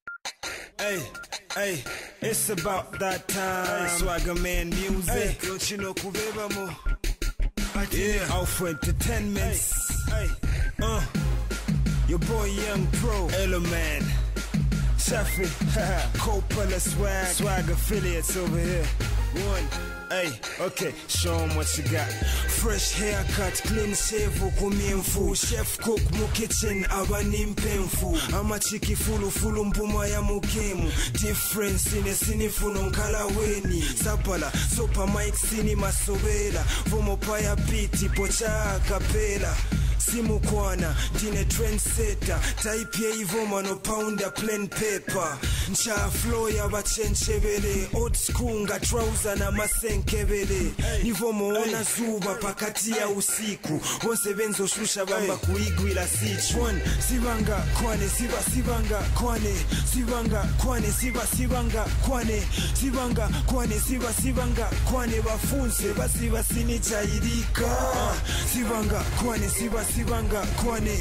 Hey, it's about that time. Swagger man music. Don't you know kubeba mo? Yeah, out for entertainment. Your boy Young Pro, Za Yellowman, Cheffy, Coppola swag affiliates over here. Okay, show 'em what you got. Fresh haircut, clean shave, ukumienfu. Chef cook mu kitchen, abanimpenfu. Amachiki fulu mpuma ya mukemu. Difference ine sinifuno nkala weni. Sapala, sopa mic sini masobela. Vomo paya biti, pocha kapela. Simu kwana, tine trendsetter. Type ye ivoma no pounder plain paper. Ncha flow ya bachenchebele. Old school nga trouser na masenkebele. Nivomo ona zuba pakati ya usiku. Wonse benzo shusha bamba kuigwila sichu. Sibangakwane, Sibangakwane. Sibangakwane, Sibangakwane. Sibangakwane bafunse basiba sinichayirika. Sibangakwane, Sibangakwane.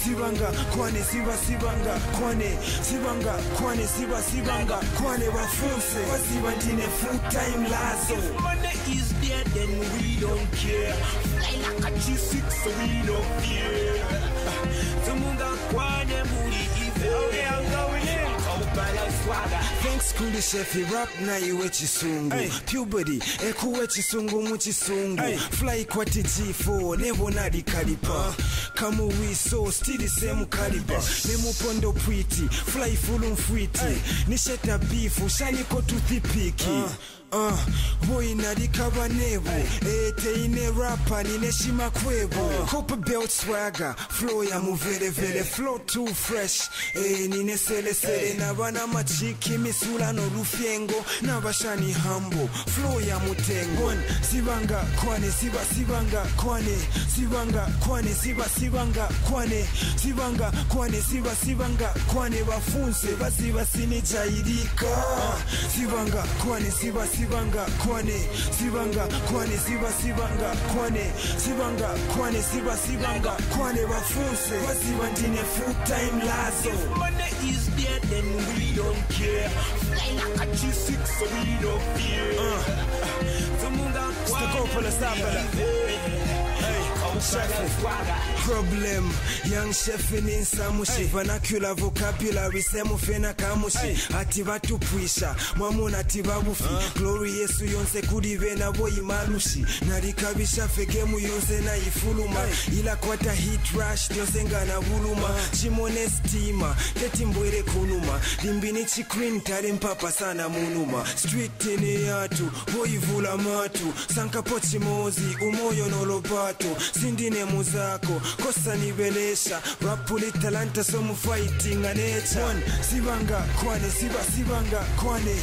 Sibangakwane bafunse basiba ndine full time lazo. If money is there then we don't care. Fly like a G6 so we don't fear. Sibangakwane muri ife. I'm going in. Thanks kuli Cheffy rap na iwe chisungu. Puberty ekuwe chisungu mu chisungu. Fly kwati G4 never nadi kalipa. Kamu we so still the same caliber. Nemu pondo pretty fly full mfwiti. Nisheta beef shani ko toothpick. Boy nadi kabanebu. Ine rapper nine shima kwebo. Copper belt swagger flow ya muvele flow too fresh. Nine sele na bana machiki misula no rufyengo na bashani humble flow ya mutengo. Sibangakwane, Sibangakwane. Sibangakwane bafunse basiba sinichayirika. Sibangakwane, Sibangakwane. Sibangakwane bafunse basiba ndine full time lazo. If money is there then we don't care. Fly like a G6 so we don't fear. Problem, young Cheffy ninsamushi. Vernacular vocabulary semu fena kamushi. Ati batu puisha, mamuna ati babufi. Glory yesu yonse kudive na boy malushi. Narikabisha fegemu yonse na ifuluma. Ila kwata hit rush yonse ngana buluma. Chimone stima, tetimboire kunuma. Limbini chikrin tari mpapa sana munuma. Street tene yatu, boy vula matu. Sanka pochi mozi, umoyo nolobato. Sindine muzako, kosa nibelesha. Rapuli talanta somu fighting a nature. Sibangakwane, Sibangakwane.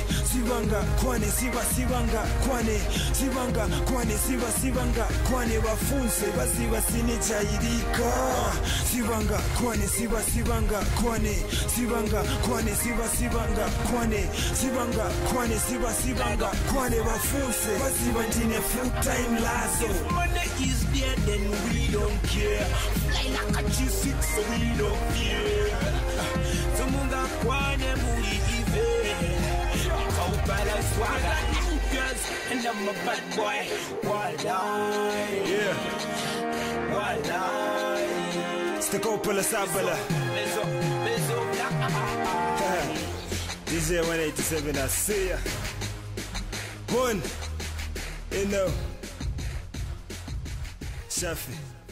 Sibangakwane bafunse basiba sinichayirika. Sibangakwane, Sibangakwane. Sibangakwane bafunse basiba ndine full time lazo. If money is there then we don't care. Fly like a G6 so we don't fear. Sibangakwane muri ife. Coppola swagger. And I'm a bad boy. Wildlife. Yeah. Wildlife. It's the Coppola Sabala. DJ 187, I see ya. One, you know, Cheffy.